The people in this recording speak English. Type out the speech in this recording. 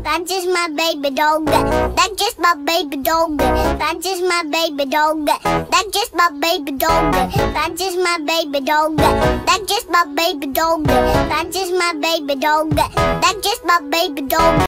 That's just my baby dog. That's just my baby dog. That's just my baby dog. That's just my baby dog. That's just my baby dog. That's just my baby dog. That's just my baby dog. That's just my baby dog.